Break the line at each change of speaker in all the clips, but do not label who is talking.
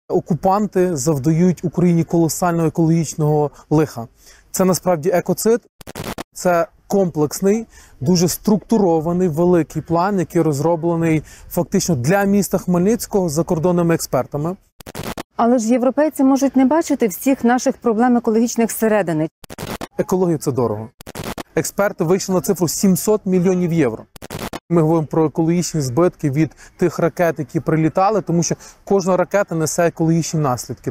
Окупанти завдають Україні колосального екологічного лиха. Це насправді екоцид, це комплексний, дуже структурований, великий план, який розроблений фактично для міста Хмельницького закордонними експертами.
Але ж європейці можуть не бачити всіх наших проблем екологічних зсередини.
Екологія – це дорого. Експерти вийшли на цифру 700 мільйонів євро. Ми говоримо про екологічні збитки від тих ракет, які прилітали, тому що кожна ракета несе екологічні наслідки.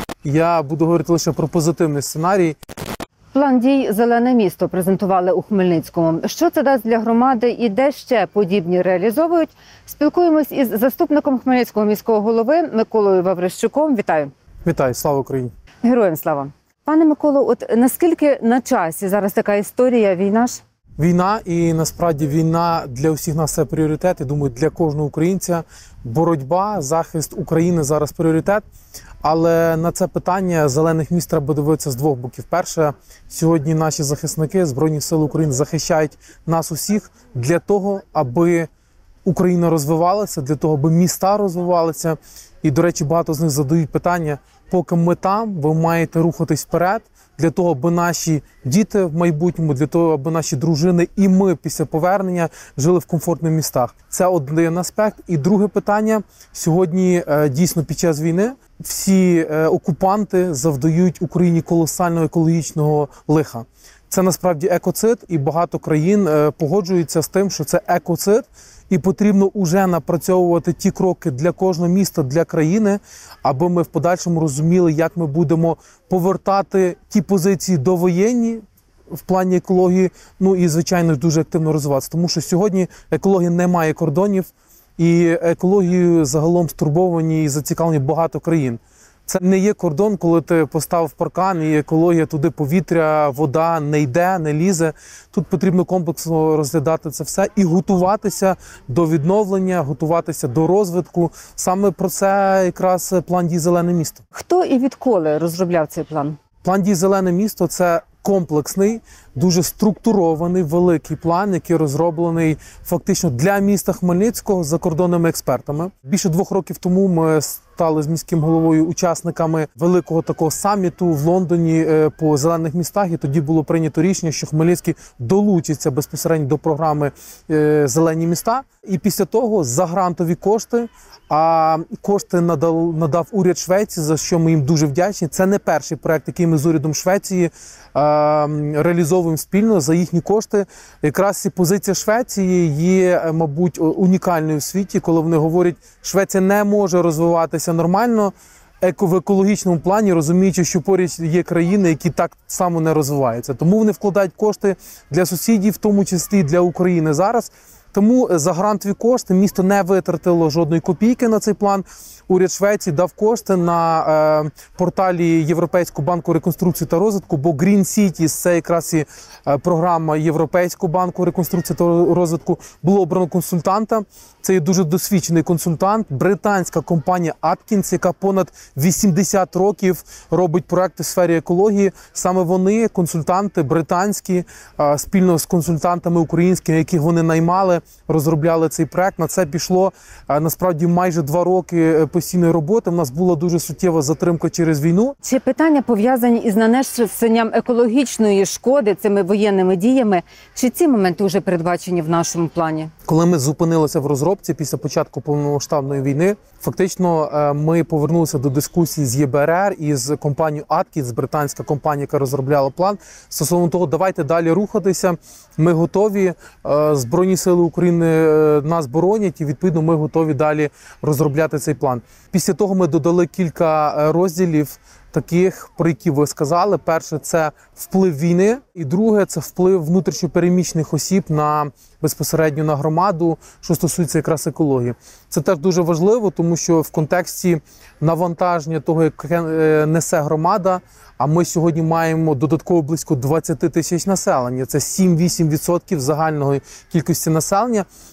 Я буду говорити лише про позитивний сценарій.
План дій «Зелене місто» презентували у Хмельницькому. Що це дасть для громади і де ще подібні реалізовують? Спілкуємось із заступником Хмельницького міського голови Миколою Ваврищуком. Вітаю.
Вітаю, слава Україні.
Героям слава. Пане Миколо, от наскільки на часі зараз така історія, війна ж?
Війна, і насправді війна для усіх нас – це пріоритет. Я думаю, для кожного українця боротьба, захист України зараз пріоритет. Але на це питання зелених міст треба дивитися з двох боків. Перше, сьогодні наші захисники Збройні Сили України захищають нас усіх для того, аби Україна розвивалася, для того, аби міста розвивалися. І, до речі, багато з них задають питання, поки ми там, ви маєте рухатись вперед, для того, аби наші діти в майбутньому, для того, аби наші дружини і ми після повернення жили в комфортних містах. Це один аспект. І друге питання. Сьогодні, дійсно, під час війни всі окупанти завдають Україні колосального екологічного лиха. Це насправді екоцид, і багато країн погоджуються з тим, що це екоцид, і потрібно вже напрацьовувати ті кроки для кожного міста, для країни, аби ми в подальшому розуміли, як ми будемо повертати ті позиції довоєнні в плані екології, ну і, звичайно, дуже активно розвиватися. Тому що сьогодні екологія не має кордонів, і екологією загалом стурбовані і зацікавлені багато країн. Це не є кордон, коли ти поставив паркан і екологія туди, повітря, вода не йде, не лізе. Тут потрібно комплексно розглядати це все і готуватися до відновлення, готуватися до розвитку. Саме про це якраз план дій «Зелене місто».
Хто і відколи розробляв цей план?
План дій «Зелене місто» – це комплексний, дуже структурований, великий план, який розроблений фактично для міста Хмельницького закордонними експертами. Більше 2 років тому ми стали з міським головою учасниками великого такого саміту в Лондоні по зелених містах, і тоді було прийнято рішення, що Хмельницький долучиться безпосередньо до програми «Зелені міста». І після того за грантові кошти, а кошти надав уряд Швеції, за що ми їм дуже вдячні. Це не перший проект, який ми з урядом Швеції реалізовуємо спільно за їхні кошти. Якраз і позиція Швеції є, мабуть, унікальною в світі, коли вони говорять, Швеція не може розвиватися нормально в екологічному плані, розуміючи, що поряд є країни, які так само не розвиваються. Тому вони вкладають кошти для сусідів, в тому числі і для України зараз. Тому за грантові кошти місто не витратило жодної копійки на цей план. Уряд Швеції дав кошти на порталі Європейського банку реконструкції та розвитку, бо Green Cities – це якраз і програма Європейського банку реконструкції та розвитку. Було обрано консультанта. Це є дуже досвідчений консультант, британська компанія Atkins, яка понад 80 років робить проекти в сфері екології. Саме вони, консультанти британські, спільно з консультантами українськими, яких вони наймали, розробляли цей проект. На це пішло, насправді, майже 2 роки постійної роботи. У нас була дуже суттєва затримка через війну.
Чи питання пов'язані із нанесенням екологічної шкоди цими воєнними діями? Чи ці моменти вже передбачені в нашому плані?
Коли ми зупинилися в розробці після початку повномасштабної війни, фактично ми повернулися до дискусії з ЄБРР і з компанією Atkins, британська компанія, яка розробляла план, стосовно того, давайте далі рухатися, ми готові, Збройні Сили України нас боронять і, відповідно, ми готові далі розробляти цей план. Після того ми додали кілька розділів, таких, про які ви сказали. Перше – це вплив війни, і друге – це вплив внутрішньопереміщених осіб безпосередньо на громаду, що стосується якраз екології. Це теж дуже важливо, тому що в контексті навантаження того, яке несе громада, а ми сьогодні маємо додатково близько 20 тисяч населення, це 7-8% загальної кількості населення,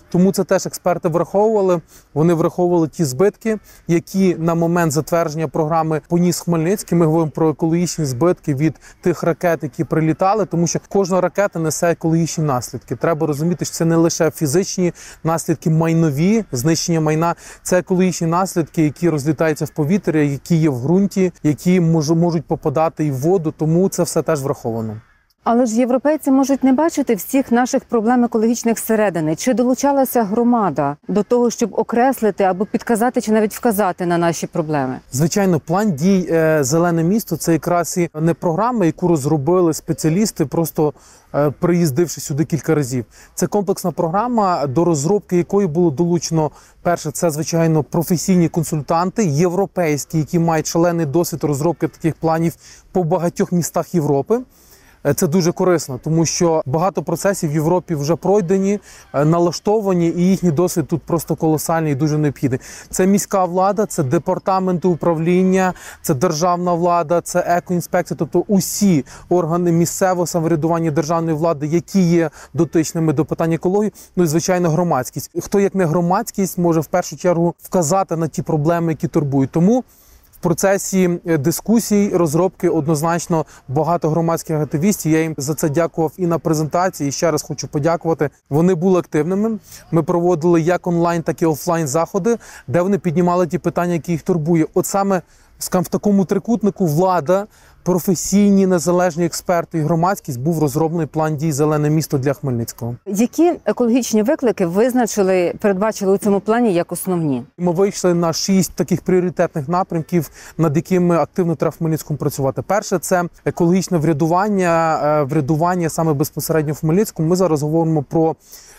Тому це теж експерти враховували. Вони враховували ті збитки, які на момент затвердження програми поніс Хмельницький. Ми говоримо про екологічні збитки від тих ракет, які прилітали, тому що кожна ракета несе екологічні наслідки. Треба розуміти, що це не лише фізичні наслідки майнові, знищення майна, це екологічні наслідки, які розлітаються в повітря, які є в ґрунті, які можуть попадати і в воду, тому це все теж враховано.
Але ж європейці можуть не бачити всіх наших проблем екологічних зсередини. Чи долучалася громада до того, щоб окреслити або підказати, чи навіть вказати на наші проблеми?
Звичайно, план дій «Зелене місто» – це якраз і не програма, яку розробили спеціалісти, просто приїздивши сюди кілька разів. Це комплексна програма, до розробки якої було долучено, перше, це, звичайно, професійні консультанти, європейські, які мають шалений досвід розробки таких планів по багатьох містах Європи. Це дуже корисно, тому що багато процесів в Європі вже пройдені, налаштовані, і їхній досвід тут просто колосальний і дуже необхідний. Це міська влада, це департаменти управління, це державна влада, це екоінспекція, тобто усі органи місцевого самоврядування державної влади, які є дотичними до питань екології, ну і, звичайно, громадськість. Хто, як не громадськість, може в першу чергу вказати на ті проблеми, які турбують. Тому в процесі дискусій, розробки однозначно багато громадських активістів. Я їм за це дякував і на презентації, і ще раз хочу подякувати. Вони були активними. Ми проводили як онлайн, так і офлайн заходи, де вони піднімали ті питання, які їх турбує. От саме в такому трикутнику влада, професійні, незалежні експерти і громадськість був розроблений план дій «Зелене місто» для Хмельницького.
Які екологічні виклики передбачили у цьому плані як основні?
Ми вийшли на 6 таких пріоритетних напрямків, над якими активно треба в Хмельницькому працювати. Перше – це екологічне врядування саме безпосередньо в Хмельницькому. Ми зараз говоримо про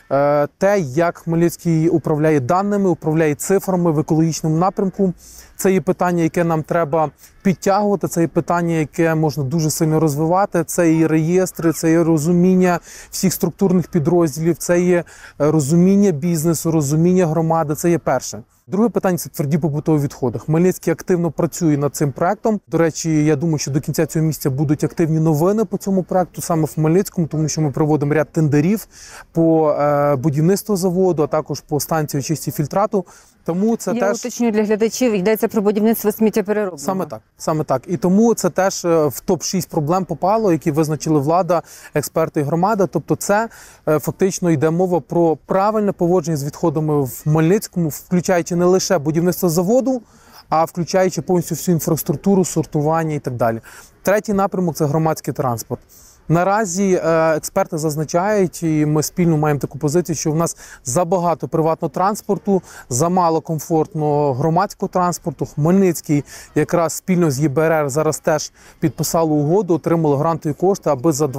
те, як Хмельницький управляє даними, управляє цифрами в екологічному напрямку. Це є питання, яке нам треба підтягувати, це є питання, яке можна дуже сильно розвивати. Це і реєстри, це є розуміння всіх структурних підрозділів, це є розуміння бізнесу, розуміння громади, це є перше. Друге питання – це тверді побутові відходи. Хмельницький активно працює над цим проектом. До речі, я думаю, що до кінця цього місяця будуть активні новини по цьому проекту, саме в Хмельницькому, тому що ми проводимо ряд тендерів по будівництву заводу, а також по станції очистки фільтрату. Тому це
Я уточнюю для глядачів, йдеться про будівництво сміттєпереробного.
Саме так. І тому це теж в топ-6 проблем попало, які визначили влада, експерти і громада. Тобто це фактично йде мова про правильне поводження з відходами в Хмельницькому, включаючи не лише будівництво заводу, а включаючи повністю всю інфраструктуру, сортування і так далі. Третій напрямок – це громадський транспорт. Наразі експерти зазначають, і ми спільно маємо таку позицію, що в нас забагато приватного транспорту, замало комфортного громадського транспорту. Хмельницький якраз спільно з ЄБРР зараз теж підписали угоду, отримали грантові кошти, аби за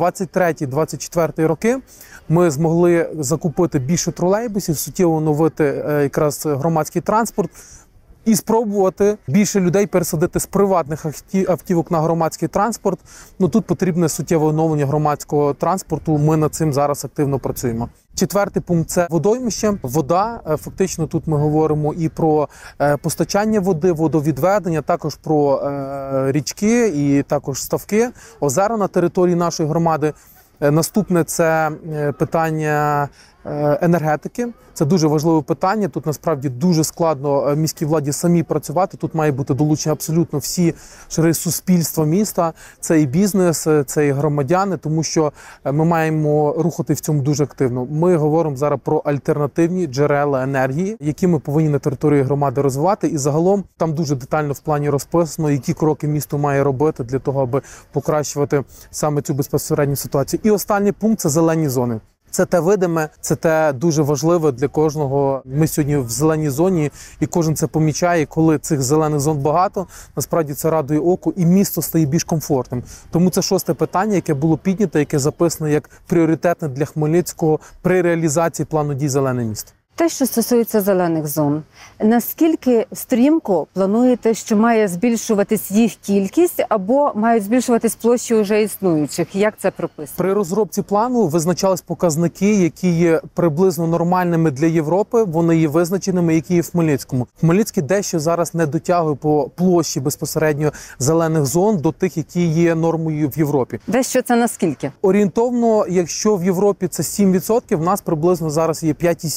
23-24 роки ми змогли закупити більше тролейбусів, суттєво оновити якраз громадський транспорт. І спробувати більше людей пересадити з приватних автівок на громадський транспорт. Ну, тут потрібне суттєве оновлення громадського транспорту. Ми над цим зараз активно працюємо. Четвертий пункт – це водоймище. Вода. Фактично тут ми говоримо і про постачання води, водовідведення, також про річки і також ставки, озера на території нашої громади. Наступне – це питання енергетики. Це дуже важливе питання. Тут насправді дуже складно міській владі самі працювати. Тут має бути долучені абсолютно всі шари суспільства міста. Це і бізнес, це і громадяни, тому що ми маємо рухати в цьому дуже активно. Ми говоримо зараз про альтернативні джерела енергії, які ми повинні на території громади розвивати. І загалом там дуже детально в плані розписано, які кроки місто має робити для того, аби покращувати саме цю безпосередню ситуацію. І останній пункт – це зелені зони. Це те видиме, це те дуже важливе для кожного. Ми сьогодні в зеленій зоні, і кожен це помічає. Коли цих зелених зон багато, насправді це радує оку, і місто стає більш комфортним. Тому це шосте питання, яке було піднято, яке записано як пріоритетне для Хмельницького при реалізації плану дій «Зелене місто».
Те, що стосується зелених зон, наскільки стрімко плануєте, що має збільшуватись їх кількість або мають збільшуватись площі вже існуючих? Як це прописано?
При розробці плану визначались показники, які є приблизно нормальними для Європи, вони є визначеними, які є в Хмельницькому. Хмельницький дещо зараз не дотягує по площі безпосередньо зелених зон до тих, які є нормою в Європі.
Дещо це наскільки?
Орієнтовно, якщо в Європі це 7%, в нас приблизно зараз є 5,7%.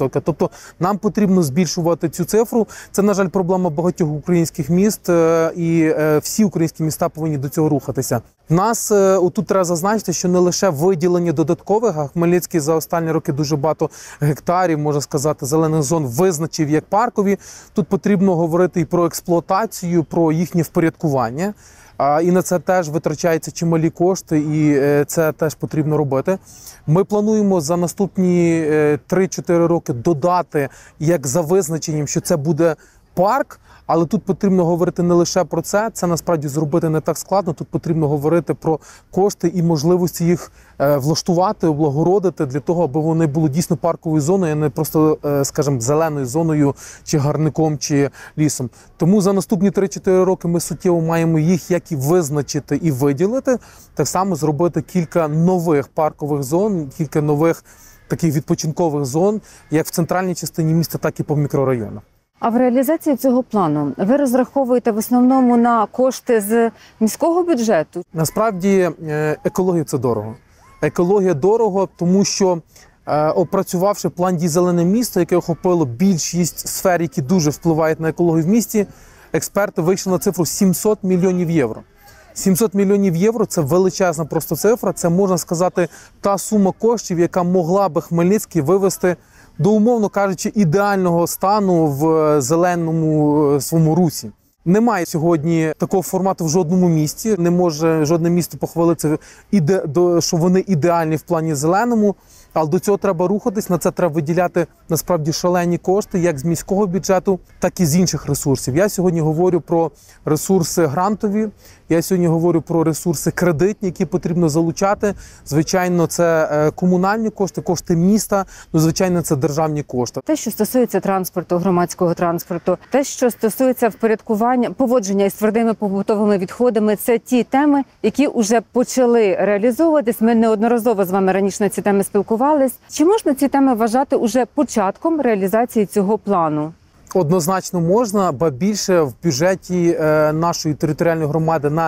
високе. Тобто нам потрібно збільшувати цю цифру. Це, на жаль, проблема багатьох українських міст, і всі українські міста повинні до цього рухатися. В нас отут треба зазначити, що не лише виділення додаткових, а Хмельницький за останні роки дуже багато гектарів, можна сказати, зелених зон визначив як паркові. Тут потрібно говорити і про експлуатацію, про їхнє впорядкування. І на це теж витрачаються чималі кошти, і це теж потрібно робити. Ми плануємо за наступні 3-4 роки додати, як за визначенням, що це буде парк, але тут потрібно говорити не лише про це, це насправді зробити не так складно, тут потрібно говорити про кошти і можливості їх влаштувати, облагородити для того, аби вони були дійсно парковою зоною, а не просто, скажімо, зеленою зоною, чи гарником, чи лісом. Тому за наступні 3-4 роки ми суттєво маємо їх як і визначити і виділити, так само зробити кілька нових паркових зон, кілька нових таких відпочинкових зон, як в центральній частині міста, так і по мікрорайонах.
А в реалізації цього плану ви розраховуєте в основному на кошти з міського бюджету?
Насправді екологія – це дорого. Екологія дорого, тому що опрацювавши план «Дій зелене місто», яке охопило більшість сфер, які дуже впливають на екологію в місті, експерти вийшли на цифру 700 мільйонів євро. 700 мільйонів євро – це величезна просто цифра, це, можна сказати, та сума коштів, яка могла би Хмельницький вивести до, умовно кажучи, ідеального стану в зеленому своєму русі. Немає сьогодні такого формату в жодному місті, не може жодне місто похвалитися, що вони ідеальні в плані зеленому, але до цього треба рухатись, на це треба виділяти насправді шалені кошти, як з міського бюджету, так і з інших ресурсів. Я сьогодні говорю про ресурси грантові, я сьогодні говорю про ресурси кредитні, які потрібно залучати. Звичайно, це комунальні кошти, кошти міста, ну, звичайно, це державні кошти.
Те, що стосується транспорту, громадського транспорту, те, що стосується впорядкування, поводження із твердими побутовими відходами, це ті теми, які вже почали реалізовуватись. Ми неодноразово з вами раніше на ці теми спілкувались. Чи можна ці теми вважати уже початком реалізації цього плану?
Однозначно можна, ба більше в бюджеті нашої територіальної громади на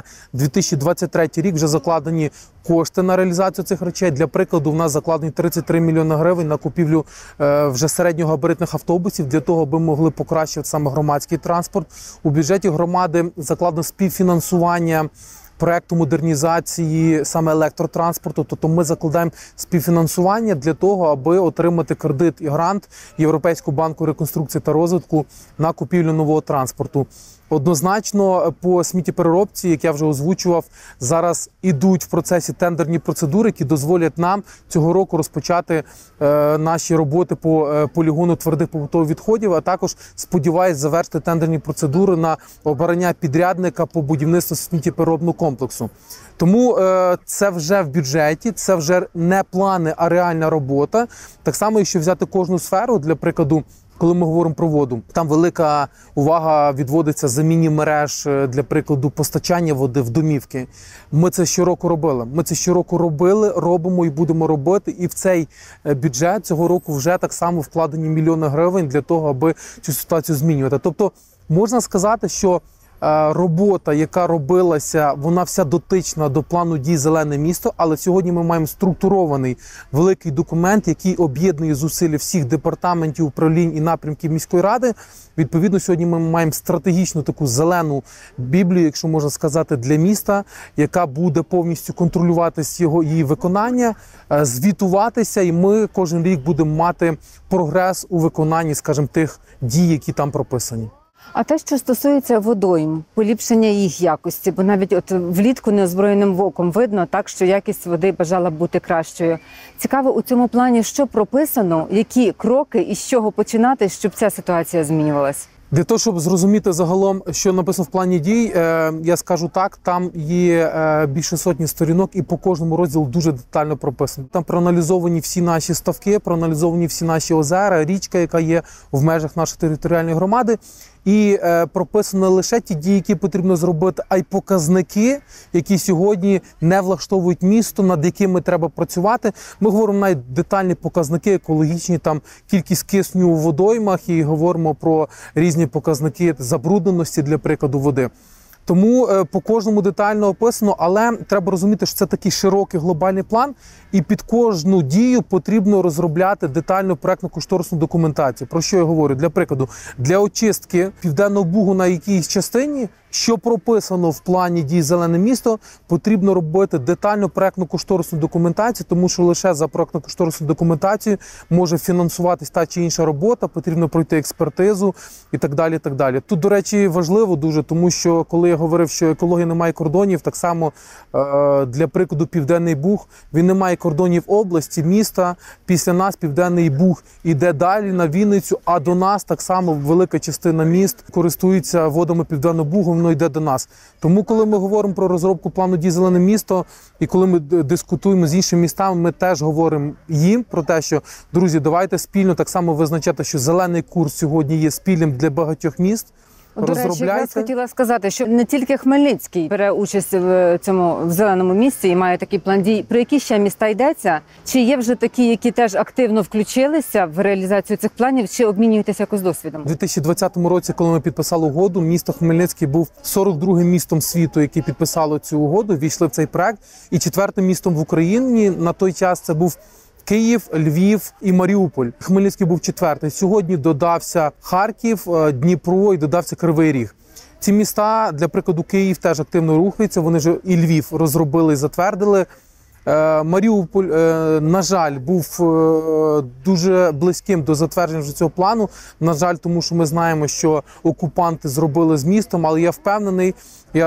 2023 рік вже закладені кошти на реалізацію цих речей. Для прикладу, в нас закладені 33 мільйони гривень на купівлю вже середньогабаритних автобусів для того, аби могли покращити саме громадський транспорт. У бюджеті громади закладено співфінансування проекту модернізації саме електротранспорту, тобто ми закладаємо співфінансування для того, аби отримати кредит і грант Європейського банку реконструкції та розвитку на купівлю нового транспорту. Однозначно, по сміттєпереробці, як я вже озвучував, зараз ідуть в процесі тендерні процедури, які дозволять нам цього року розпочати наші роботи по полігону твердих побутових відходів, а також, сподіваюсь, завершити тендерні процедури на обрання підрядника по будівництву сміттєпереробного комплексу. Тому це вже в бюджеті, це вже не плани, а реальна робота. Так само, якщо взяти кожну сферу, для прикладу, коли ми говоримо про воду, там велика увага відводиться заміні мереж, для прикладу, постачання води в домівки. Ми це щороку робили. Ми це щороку робили, робимо і будемо робити. І в цей бюджет цього року вже так само вкладені мільйони гривень для того, аби цю ситуацію змінювати. Тобто, можна сказати, що робота, яка робилася, вона вся дотична до плану дій «Зелене місто», але сьогодні ми маємо структурований великий документ, який об'єднує зусилля всіх департаментів, управлінь і напрямків міської ради. Відповідно, сьогодні ми маємо стратегічну таку зелену біблію, якщо можна сказати, для міста, яка буде повністю контролюватися її виконання, звітуватися, і ми кожен рік будемо мати прогрес у виконанні, скажімо, тих дій, які там прописані.
А те, що стосується водойм, поліпшення їх якості, бо навіть от влітку неозброєним оком видно так, що якість води бажала б бути кращою. Цікаво у цьому плані, що прописано, які кроки і з чого починати, щоб ця ситуація змінювалась?
Для того, щоб зрозуміти загалом, що написано в плані дій, я скажу так, там є більше сотні сторінок і по кожному розділу дуже детально прописано. Там проаналізовані всі наші ставки, проаналізовані всі наші озера, річка, яка є в межах нашої територіальної громади. І прописано не лише ті дії, які потрібно зробити, а й показники, які сьогодні не влаштовують місто, над якими треба працювати. Ми говоримо навіть детальні показники екологічні, там кількість кисню у водоймах, і говоримо про різні показники забрудненості, для прикладу, води. Тому по кожному детально описано, але треба розуміти, що це такий широкий глобальний план, і під кожну дію потрібно розробляти детальну проектно-кошторисну документацію. Про що я говорю? Для прикладу, для очистки Південного Бугу на якійсь частині, що прописано в плані дій «Зелене місто», потрібно робити детальну проектно-кошторисну документацію, тому що лише за проектно-кошторисну документацію може фінансуватись та чи інша робота, потрібно пройти експертизу і так далі. І так далі. Тут, до речі, важливо дуже, тому що коли я говорив, що екологія не має кордонів, так само для прикладу Південний Буг, він не має кордонів області, міста, після нас Південний Буг іде далі на Вінницю, а до нас так само велика частина міст користується водами Південного Бугу, воно йде до нас. Тому, коли ми говоримо про розробку плану дій «Зелене місто», і коли ми дискутуємо з іншими містами, ми теж говоримо їм про те, що, друзі, давайте спільно так само визначати, що зелений курс сьогодні є спільним для багатьох міст.
До речі, я хотіла сказати, що не тільки Хмельницький бере участь в зеленому місці і має такий план дій. Про які ще міста йдеться? Чи є вже такі, які теж активно включилися в реалізацію цих планів, чи обмінюєтеся якось досвідом?
У 2020 році, коли ми підписали угоду, місто Хмельницький був 42-м містом світу, яке підписало цю угоду, війшли в цей проект, і 4-м містом в Україні на той час це був Київ, Львів і Маріуполь. Хмельницький був 4-й. Сьогодні додався Харків, Дніпро і додався Кривий Ріг. Ці міста, для прикладу, Київ теж активно рухаються, вони ж і Львів розробили і затвердили. Маріуполь, на жаль, був дуже близьким до затвердження вже цього плану. На жаль, тому що ми знаємо, що окупанти зробили з містом, але я впевнений,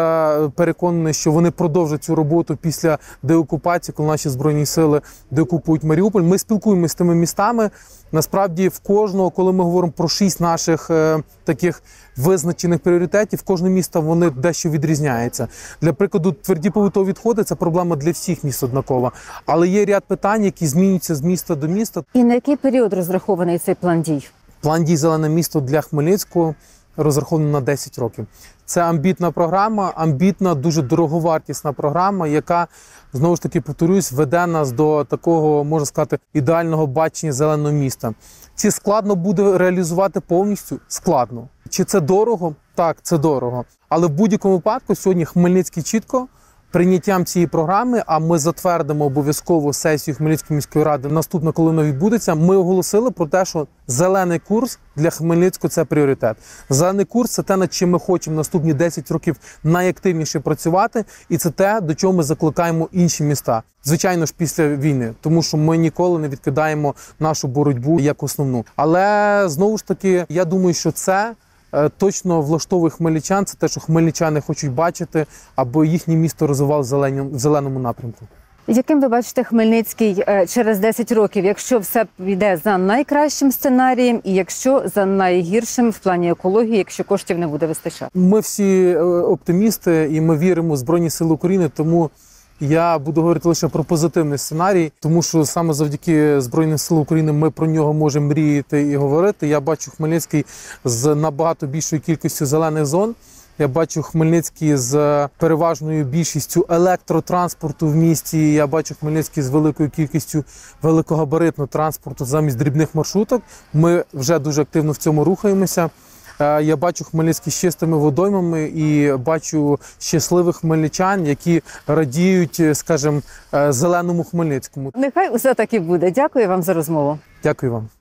я переконаний, що вони продовжать цю роботу після деокупації, коли наші Збройні сили деокупують Маріуполь. Ми спілкуємося з тими містами. Насправді, в кожного, коли ми говоримо про 6 наших таких визначених пріоритетів, кожне місто вони дещо відрізняється. Для прикладу, тверді побутові відходи – це проблема для всіх міст однакова. Але є ряд питань, які змінюються з міста до міста.
І на який період розрахований цей план дій?
План дій «Зелене місто» для Хмельницького розрахований на 10 років. Це амбітна програма, амбітна, дуже дороговартісна програма, яка, знову ж таки, повторюсь, веде нас до такого, можна сказати, ідеального бачення зеленого міста. Чи складно буде реалізувати повністю? Складно. Чи це дорого? Так, це дорого. Але в будь-якому випадку сьогодні Хмельницький чітко прийняттям цієї програми, а ми затвердимо обов'язково сесію Хмельницької міської ради наступно, коли вона відбудеться, ми оголосили про те, що зелений курс для Хмельницького – це пріоритет. Зелений курс – це те, над чим ми хочемо наступні 10 років найактивніше працювати, і це те, до чого ми закликаємо інші міста. Звичайно ж, після війни, тому що ми ніколи не відкидаємо нашу боротьбу як основну. Але, знову ж таки, я думаю, що це точно влаштовує хмельничан, це те, що хмельничани хочуть бачити, аби їхнє місто розвивалося в зеленому напрямку.
Яким ви бачите Хмельницький через 10 років, якщо все піде за найкращим сценарієм і якщо за найгіршим в плані екології, якщо коштів не буде вистачати?
Ми всі оптимісти і ми віримо в Збройні Сили України, тому я буду говорити лише про позитивний сценарій, тому що саме завдяки Збройним силам України ми про нього можемо мріяти і говорити. Я бачу Хмельницький з набагато більшою кількістю зелених зон. Я бачу Хмельницький з переважною більшістю електротранспорту в місті. Я бачу Хмельницький з великою кількістю великогабаритного транспорту замість дрібних маршруток. Ми вже дуже активно в цьому рухаємося. Я бачу Хмельницький з чистими водоймами і бачу щасливих хмельничан, які радіють, скажімо, зеленому Хмельницькому.
Нехай усе так і буде. Дякую вам за розмову.
Дякую вам.